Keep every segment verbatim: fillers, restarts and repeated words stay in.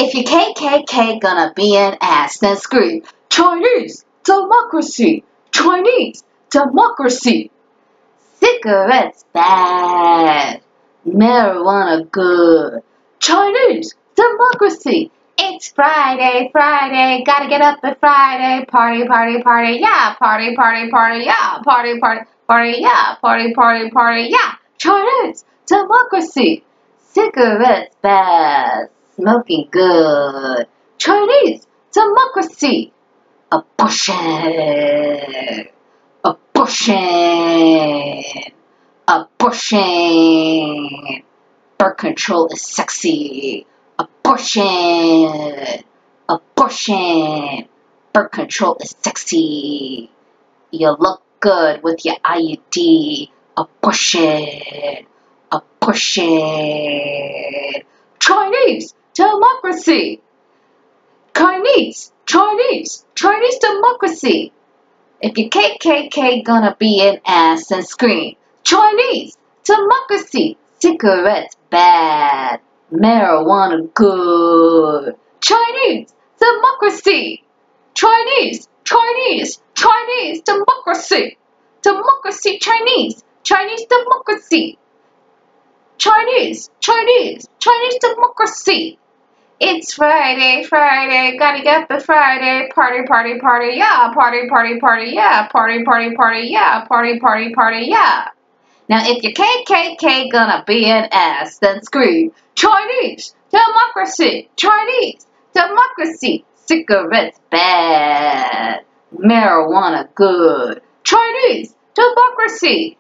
if your K K K gonna be an ass, then scream Chinese democracy, Chinese democracy. Cigarettes bad, marijuana good, Chinese democracy. It's Friday, Friday, gotta get up at Friday, party, party, party, yeah, party, party, party, yeah, party, party, party, yeah, party, party, party, yeah, Chinese democracy. Cigarettes bad, smoking good, Chinese democracy. Abortion, abortion, abortion. Birth control is sexy. Abortion, abortion. Birth control is sexy. You look good with your I U D. Abortion, abortion. Chinese democracy. Chinese, Chinese, Chinese democracy. If your K K K gonna be an ass and scream Chinese democracy. Cigarettes bad, marijuana good, Chinese democracy. Chinese, Chinese, Chinese democracy. Democracy, Chinese, Chinese democracy. Chinese, Chinese, Chinese democracy. It's Friday, Friday, gotta get the Friday, party, party, party, yeah, party, party, party, yeah, party, party, party, yeah, party, party, party, yeah. Now if your K K K gonna be an ass, then scream Chinese democracy, Chinese democracy. Cigarettes bad, marijuana good, Chinese democracy.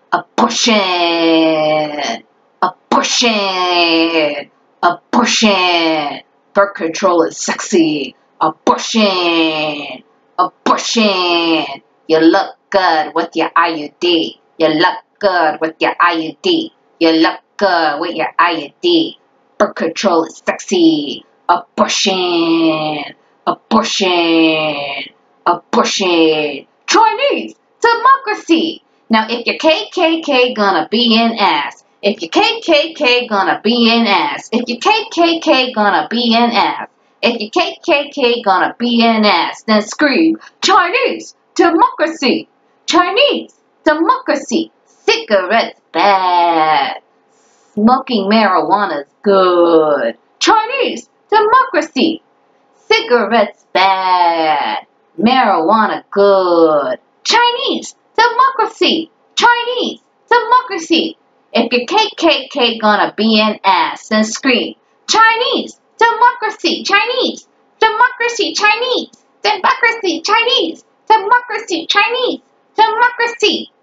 Abortion, abortion, abortion. Birth control is sexy. Abortion, abortion. You look good with your I U D. You look good with your I U D. You look good with your I U D. Birth control is sexy. Abortion, abortion, abortion. Chinese democracy. Now if your K K K gonna be an ass, if your K K K gonna be an ass, if your K K K gonna be an ass, if your K K K gonna be an ass, then scream Chinese democracy, Chinese democracy. Cigarettes bad, smoking marijuana's good, Chinese democracy. Cigarettes bad, marijuana good, Chinese democracy, Chinese democracy. If your K K K gonna be an ass, then scream Chinese democracy, Chinese democracy, Chinese democracy, Chinese democracy, Chinese democracy.